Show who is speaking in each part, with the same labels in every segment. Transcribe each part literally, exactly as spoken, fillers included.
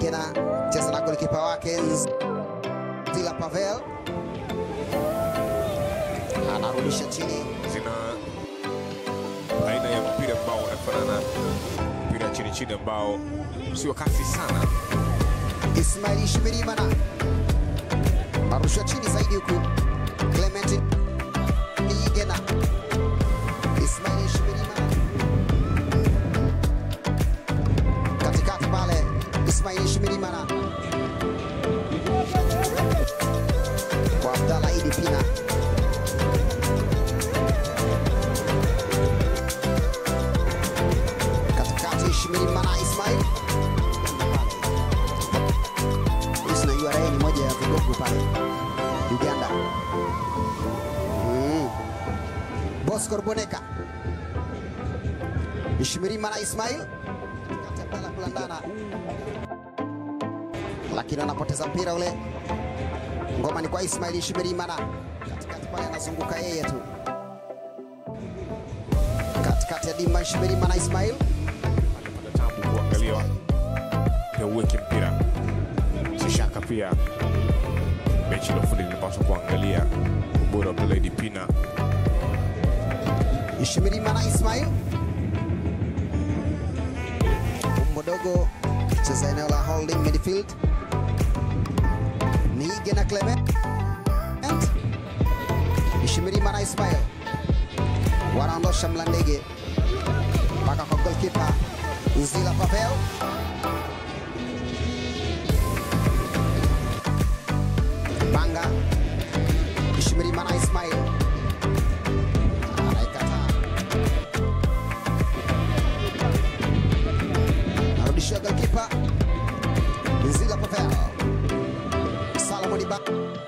Speaker 1: Nigena cheza na golikipa wake Zila Pavel, anarudisha chini.
Speaker 2: Zina aina ya mpira ambao unafanana mpira chini chini ambao sio kasi sana.
Speaker 1: Ismail Shimirimana arusha chini zaidi huku Clement Nigena. Ismail Shimirimana katikati pale, Ismail Shimirimana kwa Abdalla Idi Pina. Katikati Shimirimana Ismail. Isna U R A ni moja ya vigogo pale Uganda. Mm. Bosco Ruboneka. Shimirimana Ismail katika kulandana, lakini anapoteza mpira ule. Ngoma ni kwa Ismail Shimirimana, katikati pale anazunguka yeye tu, katikati ya dimba. Shimirimana Ismail
Speaker 2: Anapata tabu kuangalia ya uweke mpira. Sishaka pia mechi iliyofundika inapaswa kuangalia ubora wa Abdalla Idi Pina.
Speaker 1: Shimirimana Ismail Mbodogo cheza eneo la holding midfield. Nigena Clement. Shimirimana Ismail wanaondosha Mlandege mpaka kwa goalkeeper Zila Pavel. Banga. Shimirimana Ismail anaikataa, narudishia goalkeeper Zila Pavel. Salomon Banga.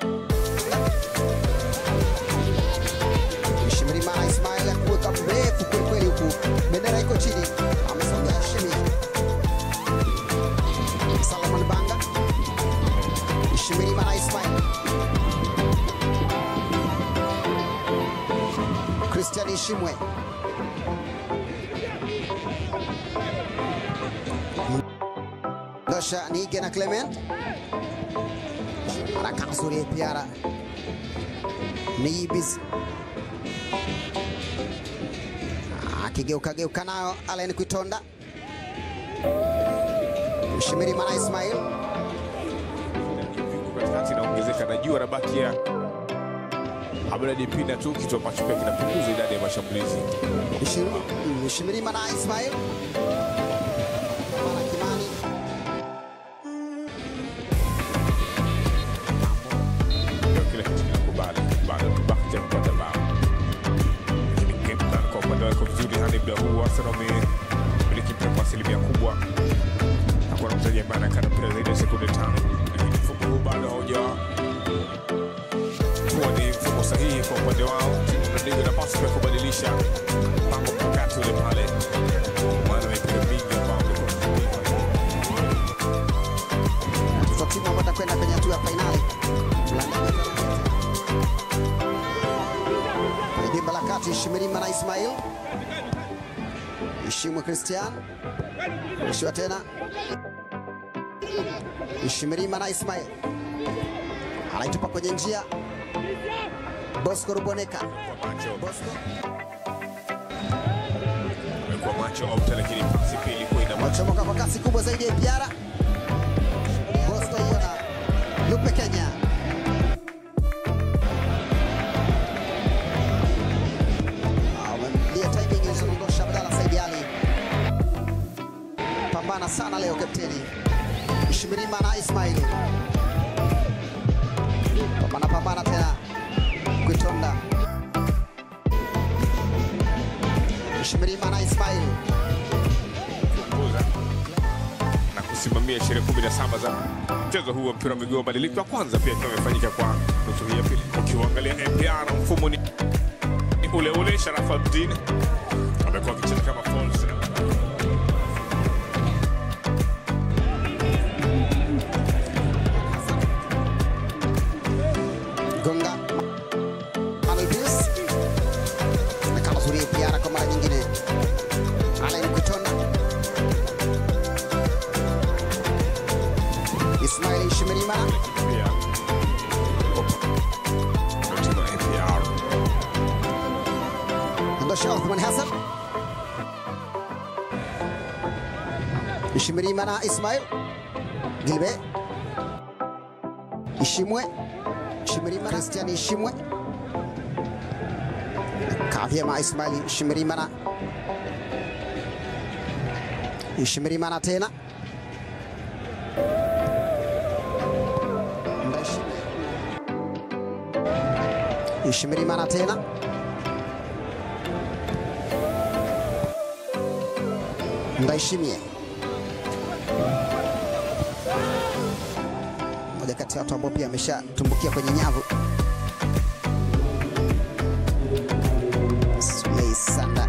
Speaker 1: Shimirimana Ismail akuweka mrefu kweli kweli huku, bendera iko chini, amesogea Shimi. Salomon Banga. Shimirimana Ismail. Christian Ishimwe. Dosha Nigena Clement. Anakaa nzuri Piara. Niibis. Akigeuka geuka nayo Allen Kwitonda. Shimirimana Ismail.
Speaker 2: Katikati inaongezeka, najua nabakia Abdalla Idi Pina tu, kitu ambacho pia kinapunguza idadi ya mashambulizi.
Speaker 1: Shimirimana Ismail. Mara Kimani.
Speaker 2: Ndio kile kitu kinakubali baada ya kubaki kupata bao. Lakini game plan kwa upande wako vizuri hadi muda huu. Arsenal wamiliki mpira kwa asilimia kubwa. Hakuna mchezaji ambaye anakaa mpira zaidi ya sekunde tano. Lakini mfumo huu bado hauja kuwa ni mfumo sahihi kwa upande wao. Ndio inapaswa pia kubadilisha mpango mkakati ule pale. Maana mipira mingi ambao wamekuwa
Speaker 1: Hizo timu ambazo kwenda kwenye hatua ya finali. Dimba la kati Shimirimana Ismail. Ishimwe Christian. Ishwa tena. Shimirimana Ismail anaitupa kwenye njia. Bosco Ruboneka. Bosco
Speaker 2: amekuwa macho opta, lakini pasi pili ilikuwa ina macho.
Speaker 1: wachomoka kwa kasi kubwa zaidi ya Piara. Bosco yona Lupe Kenya. Amemlia timing nzuri ndosha Abdalla Said Ali. Pambana sana leo kapteni Shimirimana Ismail. Pambana pambana tena Kwitonda. Shimirimana Ismail
Speaker 2: na kusimamia sherehe kumi na saba za mchezo huu wa mpira wa miguu. Mabadiliko ya kwanza pia ikiwa imefanyika kwa nusu hii ya pili. Ukiangalia N P R mfumo ni ule ule. Sharaf Abdin amekuwa akicheza kama false.
Speaker 1: Gonga Malvis na kama zuri Piara kwa mara nyingine. Allen Kwitonda. Nshimirimana Ismail Gilbert Ishimwe Nshimirimana Christian Ishimwe Kavyema Ismail Nshimirimana Nshimirimana tena Nshimirimana tena Ndaishimie, mmoja kati ya watu ambao pia ameshatumbukia kwenye nyavu. Sulei Sanda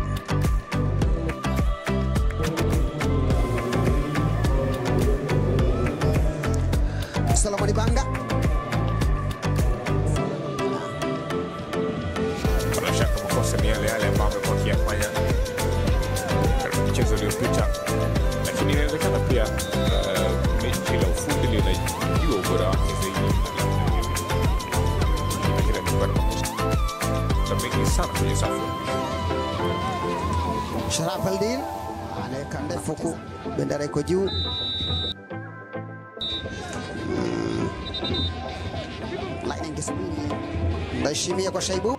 Speaker 1: Solomon Banga
Speaker 2: Bila shaka makosa ni yale yale ambayo amekuwa akiyafanya katika mchezo uliopita, lakini inawezekana pia uh, mechi la ufundi linajua ubora wake zaidi, lakini amekuwa na makosa mengi sana kwenye safu.
Speaker 1: Sharaf Aldin anaweka ndefu huku, bendera iko juu. Hmm. Lightning Kisubiri Ndaishimia kwa Shaibu.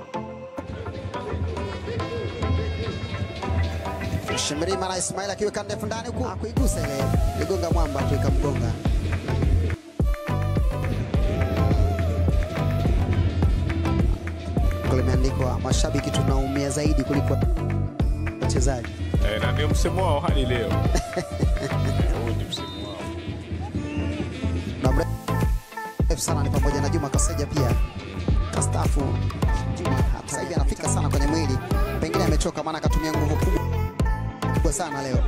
Speaker 1: Nshimirimana Ismail akiweka ndefu ndani huku, akuigusa ile ligonga mwamba tu ikamgonga. Kule imeandikwa mashabiki tunaumia zaidi kuliko wachezaji.
Speaker 2: Eh, na ndio msemo wao hadi leo. Huo ni msemo wao.
Speaker 1: Na mrefu sana ni pamoja na Juma Kaseja pia kastafu. Juma hata hivi anafika sana kwenye mwili, pengine amechoka maana akatumia nguvu kubwa kubwa sana leo.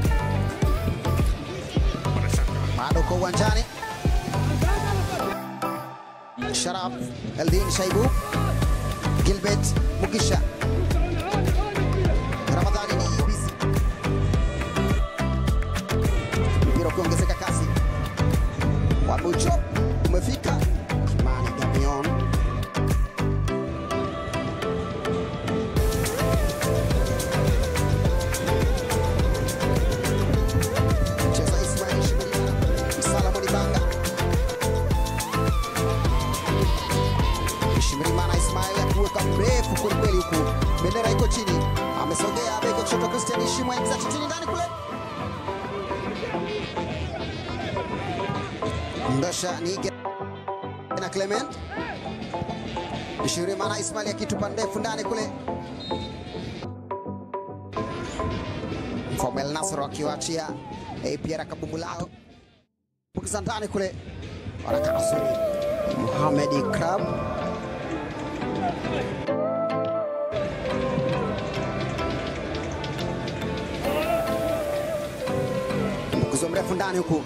Speaker 1: Bado kwa uwanjani Sharaf Eldin Shaibu Gilbert Mugisha Ramadhani ni busy. Mpira ukiongezeka kasi, Wabucho umefika Kimani Gamion Cheza Ismail Nshimirimana Solomon Banga Nshimirimana Ismail akiweka mrefu kweli kweli huku, bendera iko chini, amesogea bega kushoto Christian Ishimwe za chini ndani kule. Ndosha Nige na Clement Nshimirimana Ismail akitupa ndefu ndani kule. Mfomel Nasro akiwaachia A P R Kabumbulao pukiza ndani kule, wanakanasuri Mohamed Krab mbukizo mrefu ndani huku,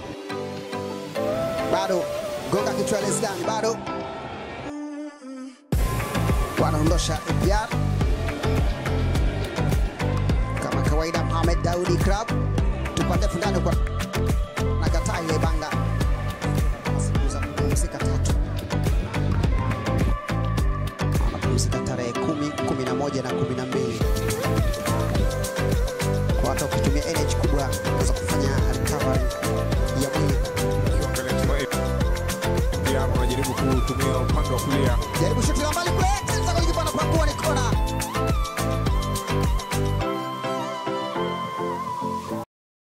Speaker 1: bado gonga kichwa Lesdan, bado wanaondosha A P R kama kawaida. Mohamed Daudi Krab tupande fundani kwa nakataa ile Banga asikuza kupumzika tatu, anapumzika tarehe kumi, kumi na moja na kumi na mbili. Kwa hata ukitumia energy kubwa unaweza kufanya recovery ya mwili.
Speaker 2: Pia anajaribu kutumia upande wa kulia,
Speaker 1: jaribu shuti la mbali kule, tena kwa kipana pakua ni kona.